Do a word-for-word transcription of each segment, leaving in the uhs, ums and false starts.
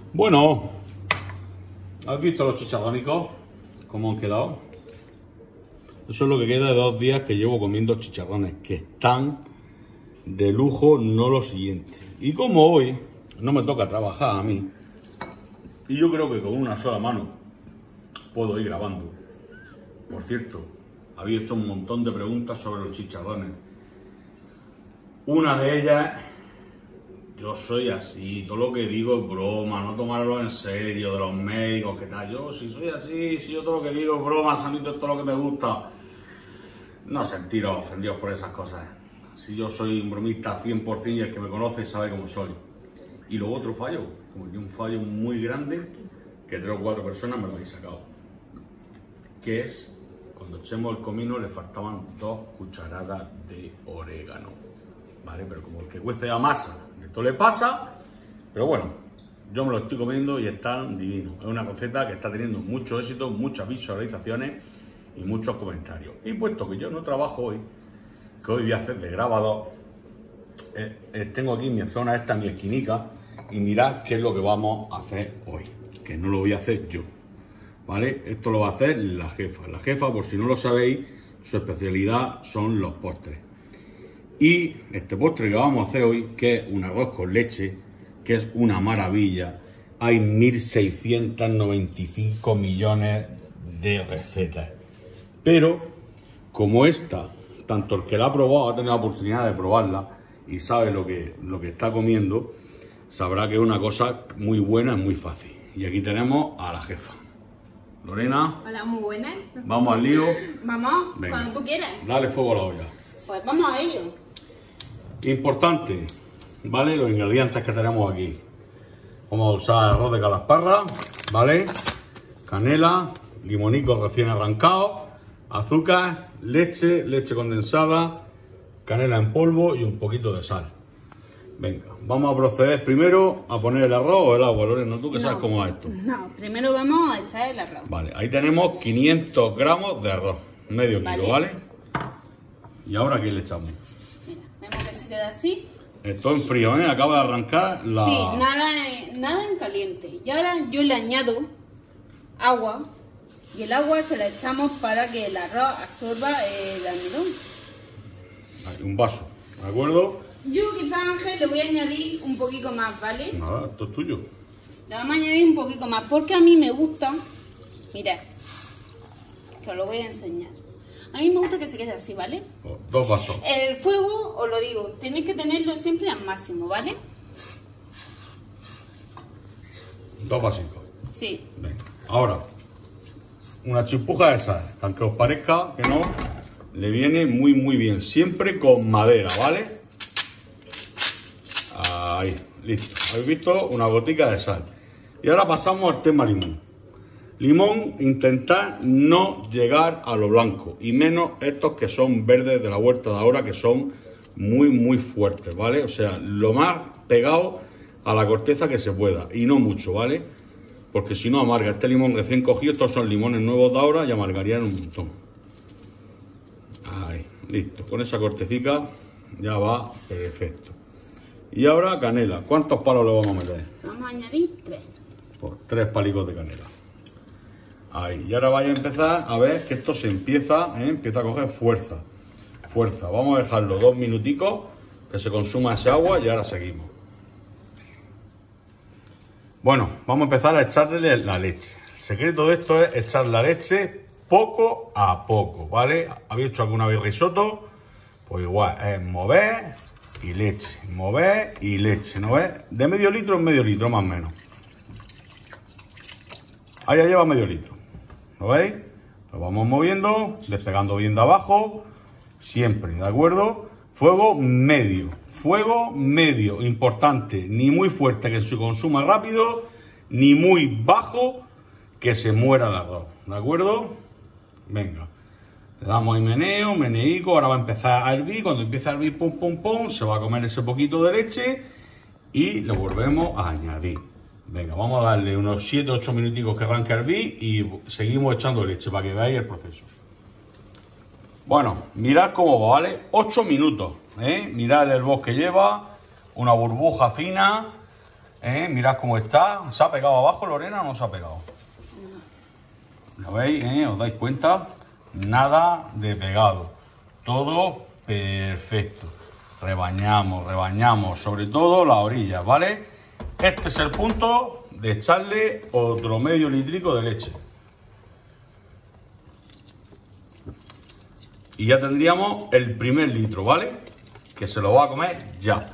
Bueno, ¿has visto los chicharrónicos? ¿Cómo han quedado? Eso es lo que queda de dos días que llevo comiendo chicharrones, que están de lujo, no lo siguiente. Y como hoy no me toca trabajar a mí, y yo creo que con una sola mano puedo ir grabando. Por cierto, había hecho un montón de preguntas sobre los chicharrones. Una de ellas, yo soy así, todo lo que digo es broma, no tomarlo en serio, de los médicos, que tal. Yo, si soy así, si yo todo lo que digo es broma, sanito es todo lo que me gusta. No sentiros ofendidos por esas cosas. Si yo soy un bromista cien por cien y el que me conoce sabe cómo soy. Y luego otro fallo, cometí un fallo muy grande que tres o cuatro personas me lo habéis sacado. Que es, cuando echemos el comino le faltaban dos cucharadas de orégano. ¿Vale? Pero como el que cuece la masa, esto le pasa, pero bueno, yo me lo estoy comiendo y está divino. Es una receta que está teniendo mucho éxito, muchas visualizaciones y muchos comentarios. Y puesto que yo no trabajo hoy, que hoy voy a hacer de grabador, eh, eh, tengo aquí mi zona esta, mi esquinica, y mirad qué es lo que vamos a hacer hoy, que no lo voy a hacer yo, ¿vale? Esto lo va a hacer la jefa. La jefa, por si no lo sabéis, su especialidad son los postres. Y este postre que vamos a hacer hoy, que es un arroz con leche, que es una maravilla. Hay mil seiscientos noventa y cinco millones de recetas. Pero, como esta, tanto el que la ha probado ha tenido la oportunidad de probarla y sabe lo que, lo que está comiendo, sabrá que es una cosa muy buena, muy fácil. Y aquí tenemos a la jefa. Lorena. Hola, muy buena. Vamos al lío. Vamos, Venga, cuando tú quieras. Dale fuego a la olla. Pues vamos a ello. Importante, ¿vale? Los ingredientes que tenemos aquí. Vamos a usar arroz de calasparra, ¿vale? Canela, limonico recién arrancado, azúcar, leche, leche condensada, canela en polvo y un poquito de sal. Venga, vamos a proceder primero a poner el arroz o el agua, Lorena, ¿tú qué sabes No, cómo es esto? No, primero vamos a echar el arroz. Vale, ahí tenemos quinientos gramos de arroz, medio kilo, ¿vale? ¿vale? Y ahora, ¿qué le echamos? Mira, vemos que se queda así. Esto en frío, ¿eh? Acaba de arrancar la... Sí, nada, nada en caliente. Y ahora yo le añado agua. Y el agua se la echamos para que el arroz absorba el almidón. Hay un vaso, ¿de acuerdo? Yo quizá, Ángel, le voy a añadir un poquito más, ¿vale? Nada, esto es tuyo. Le vamos a añadir un poquito más, porque a mí me gusta... Mirad, que os lo voy a enseñar. A mí me gusta que se quede así, ¿vale? Oh, dos vasos. El fuego, os lo digo, tenéis que tenerlo siempre al máximo, ¿vale? Dos vasitos. Sí. Venga. Ahora, una chimpuja de sal, aunque os parezca que no, le viene muy muy bien. Siempre con madera, ¿vale? Ahí, listo. ¿Habéis visto? Una gotica de sal. Y ahora pasamos al tema limón. Limón, intentad no llegar a lo blanco, y menos estos que son verdes de la huerta de ahora, que son muy muy fuertes, ¿vale? O sea, lo más pegado a la corteza que se pueda, y no mucho, ¿vale? Porque si no amarga. Este limón recién cogido, estos son limones nuevos de ahora y amargarían un montón. Ahí, listo. Con esa cortecita ya va perfecto. Y ahora canela. ¿Cuántos palos le vamos a meter? Vamos a añadir tres. Pues tres palicos de canela. Ahí. Y ahora vais a empezar a ver que esto se empieza, ¿eh? empieza a coger fuerza. Fuerza. Vamos a dejarlo dos minuticos que se consuma ese agua y ahora seguimos. Bueno, vamos a empezar a echarle la leche. El secreto de esto es echar la leche poco a poco, ¿vale? ¿Habéis hecho alguna vez risotto? Pues igual, es mover y leche, mover y leche, ¿no ves? De medio litro en medio litro, más o menos. Ahí ya lleva medio litro, ¿lo veis? Lo vamos moviendo, despegando bien de abajo, siempre, ¿de acuerdo? Fuego medio. Fuego medio, importante, ni muy fuerte que se consuma rápido, ni muy bajo que se muera el arroz, ¿de acuerdo? Venga, le damos ahí meneo, meneico, ahora va a empezar a hervir, cuando empieza a hervir, pum, pum, pum, se va a comer ese poquito de leche y lo volvemos a añadir. Venga, vamos a darle unos siete ocho minuticos que arranque a hervir y seguimos echando leche para que veáis el proceso. Bueno, mirad cómo va, ¿vale? ocho minutos, ¿eh? Mirad el boss que lleva, una burbuja fina, ¿Eh? Mirad cómo está. ¿Se ha pegado abajo, Lorena, o no se ha pegado? ¿Lo veis? ¿Eh? ¿Os dais cuenta? Nada de pegado. Todo perfecto. Rebañamos, rebañamos, sobre todo las orillas, ¿vale? Este es el punto de echarle otro medio litrico de leche. Y ya tendríamos el primer litro, ¿vale? Que se lo va a comer ya.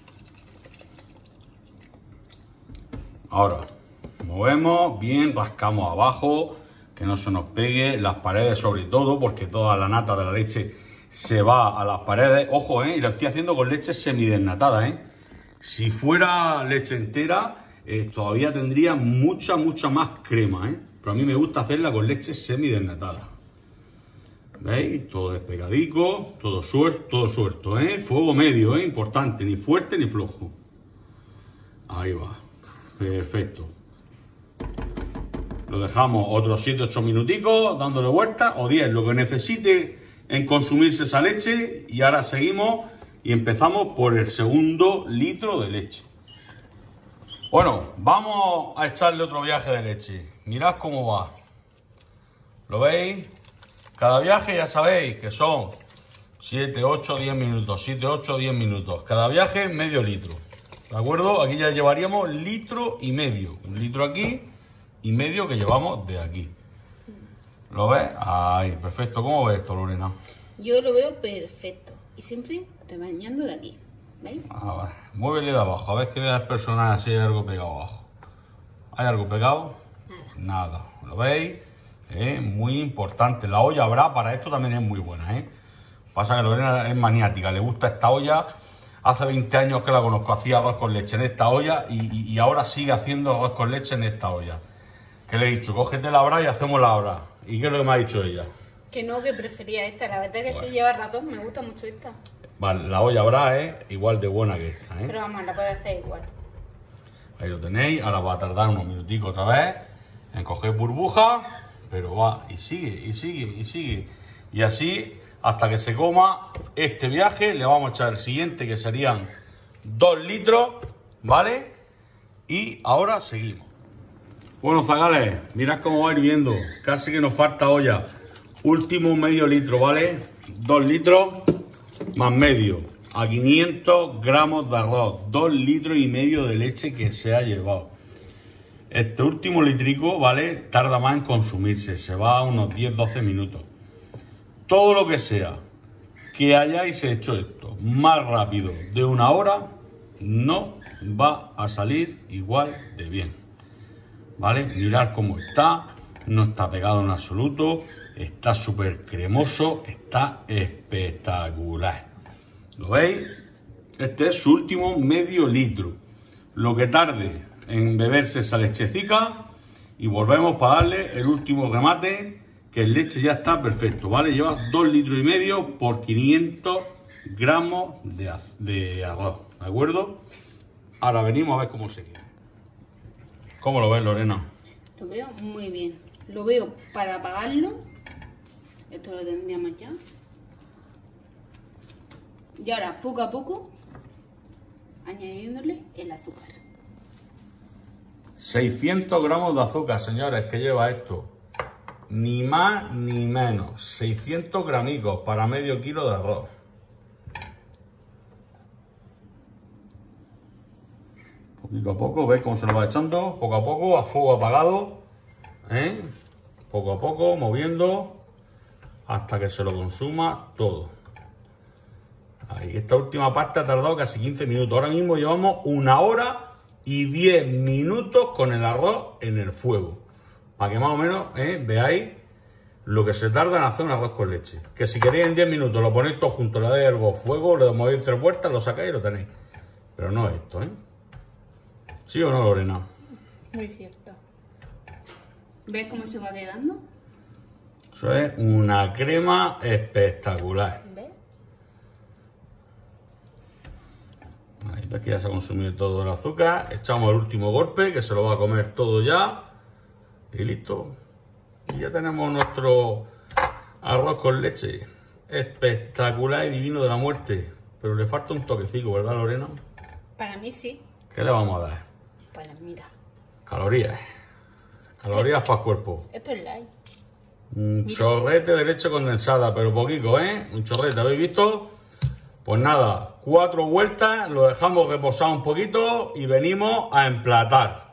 Ahora, movemos bien, rascamos abajo, que no se nos pegue las paredes sobre todo, porque toda la nata de la leche se va a las paredes. Ojo, ¿eh? Y lo estoy haciendo con leche semidesnatada, ¿eh? Si fuera leche entera, eh, todavía tendría mucha, mucha más crema, ¿eh? Pero a mí me gusta hacerla con leche semidesnatada. ¿Veis? Todo despegadico, todo suelto, todo suelto, ¿eh? Fuego medio, ¿eh? Importante, ni fuerte ni flojo. Ahí va. Perfecto. Lo dejamos otros siete ocho minuticos dándole vueltas, o diez, lo que necesite en consumirse esa leche. Y ahora seguimos y empezamos por el segundo litro de leche. Bueno, vamos a echarle otro viaje de leche. Mirad cómo va. ¿Lo veis? Cada viaje ya sabéis que son siete, ocho, diez minutos, siete, ocho, diez minutos. Cada viaje medio litro. ¿De acuerdo? Aquí ya llevaríamos litro y medio. Un litro aquí y medio que llevamos de aquí. ¿Lo ves? Ahí, perfecto. ¿Cómo ves esto, Lorena? Yo lo veo perfecto. Y siempre rebañando de aquí. ¿Veis? A ver, muévele de abajo. A ver que veas personas si hay algo pegado abajo. ¿Hay algo pegado? Nada. Nada. ¿Lo veis? Eh, muy importante. La olla Bra para esto también es muy buena, ¿eh? Pasa que Lorena es maniática, le gusta esta olla. Hace veinte años que la conozco, hacía arroz con leche en esta olla y, y, y ahora sigue haciendo arroz con leche en esta olla. ¿Qué le he dicho? Cógete la Bra y hacemos la Bra. ¿Y qué es lo que me ha dicho ella? Que no, que prefería esta. La verdad es que Bueno. si lleva las dos, me gusta mucho esta. Vale, la olla Bra es igual de buena que esta, ¿eh? Pero vamos, la puedes hacer igual. Ahí lo tenéis. Ahora va a tardar unos minuticos otra vez en coger burbuja, pero va y sigue, y sigue, y sigue. Y así hasta que se coma este viaje. Le vamos a echar el siguiente, que serían dos litros, ¿vale? Y ahora seguimos. Bueno, zagales, mirad cómo va hirviendo. Casi que nos falta olla. Último medio litro, ¿vale? Dos litros más medio. A quinientos gramos de arroz. Dos litros y medio de leche que se ha llevado. Este último litrico, ¿vale? Tarda más en consumirse. Se va a unos diez doce minutos. Todo lo que sea que hayáis hecho esto más rápido de una hora, no va a salir igual de bien. ¿Vale? Mirad cómo está. No está pegado en absoluto. Está súper cremoso. Está espectacular. ¿Lo veis? Este es su último medio litro. Lo que tarde en beberse esa lechecica. Y volvemos para darle el último remate. Que el leche ya está perfecto, ¿vale? Lleva dos litros y medio por quinientos gramos de, de arroz, ¿de acuerdo? Ahora venimos a ver cómo se queda. ¿Cómo lo ves, Lorena? Lo veo muy bien. Lo veo para apagarlo. Esto lo tendríamos ya. Y ahora, poco a poco, añadiéndole el azúcar. seiscientos gramos de azúcar, señores, que lleva esto. Ni más ni menos. seiscientos gramicos para medio kilo de arroz. Poquito a poco, ¿veis cómo se lo va echando? Poco a poco, a fuego apagado. ¿Eh? Poco a poco, moviendo hasta que se lo consuma todo. Ahí, esta última parte ha tardado casi quince minutos. Ahora mismo llevamos una hora y diez minutos con el arroz en el fuego. Para que más o menos ¿eh? veáis lo que se tarda en hacer un arroz con leche. Que si queréis en diez minutos lo ponéis todo junto, le dais el fuego, le movéis tres vueltas, lo sacáis y lo tenéis. Pero no esto, ¿eh? ¿Sí o no, Lorena? Muy cierto. ¿Ves cómo se va quedando? Eso es una crema espectacular. ¿Ves? Ahí ves que ya se ha consumido todo el azúcar. Echamos el último golpe, que se lo va a comer todo ya. Y listo. Y ya tenemos nuestro arroz con leche. Espectacular y divino de la muerte. Pero le falta un toquecito, ¿verdad, Lorena? Para mí sí. ¿Qué le vamos a dar? Para, mira. Calorías. Calorías para el cuerpo. Esto es light. Un Mira. chorrete de leche condensada, pero poquito, ¿eh? Un chorrete, ¿habéis visto? Pues nada, cuatro vueltas, lo dejamos reposar un poquito y venimos a emplatar.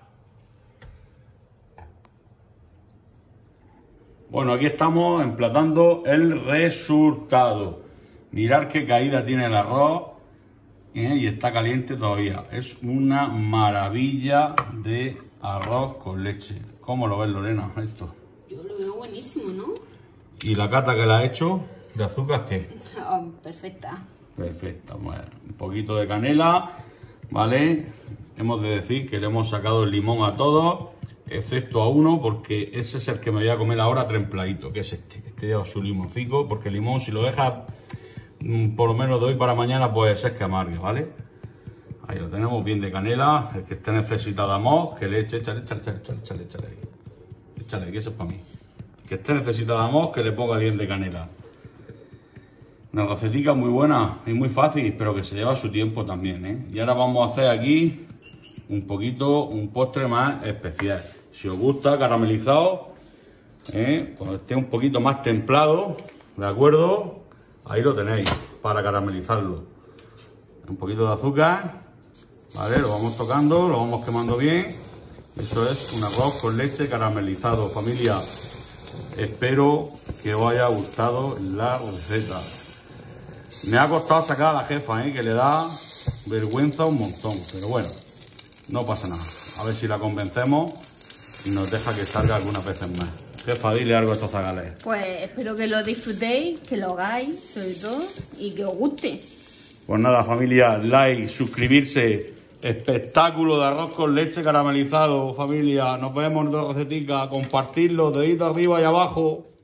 Bueno, aquí estamos emplatando el resultado. Mirad qué caída tiene el arroz, ¿eh? Y está caliente todavía. Es una maravilla de arroz con leche. ¿Cómo lo ves, Lorena, esto? Yo lo veo buenísimo, ¿no? ¿Y la cata que la ha hecho de azúcar qué? Oh, perfecta. Perfecta, bueno, un poquito de canela, ¿vale? Hemos de decir que le hemos sacado el limón a todos, excepto a uno, porque ese es el que me voy a comer ahora templadito, que es este. Este lleva su limoncico, porque el limón, si lo dejas mmm, por lo menos de hoy para mañana, pues es que amarga, ¿vale? Ahí lo tenemos, bien de canela. El que esté necesitado de amor, que le eche, échale, échale, échale, échale, échale, échale ahí. Échale, que eso es para mí. El que esté necesitado de amor, que le ponga bien de canela. Una recetica muy buena y muy fácil, pero que se lleva su tiempo también, ¿eh? Y ahora vamos a hacer aquí un poquito, un postre más especial. Si os gusta, caramelizado, ¿eh? Cuando esté un poquito más templado, ¿de acuerdo? Ahí lo tenéis, para caramelizarlo. Un poquito de azúcar, ¿vale? Lo vamos tocando, lo vamos quemando bien. Esto es un arroz con leche caramelizado, familia. Espero que os haya gustado la receta. Me ha costado sacar a la jefa, ¿eh? Que le da vergüenza un montón, pero bueno, no pasa nada. A ver si la convencemos y nos deja que salga algunas veces más. Jefa, dile algo a estos zagales. Pues espero que lo disfrutéis, que lo hagáis, sobre todo, y que os guste. Pues nada, familia, like, suscribirse. Espectáculo de arroz con leche caramelizado, familia. Nos vemos en otra recetica. Compartirlo, dedito arriba y abajo.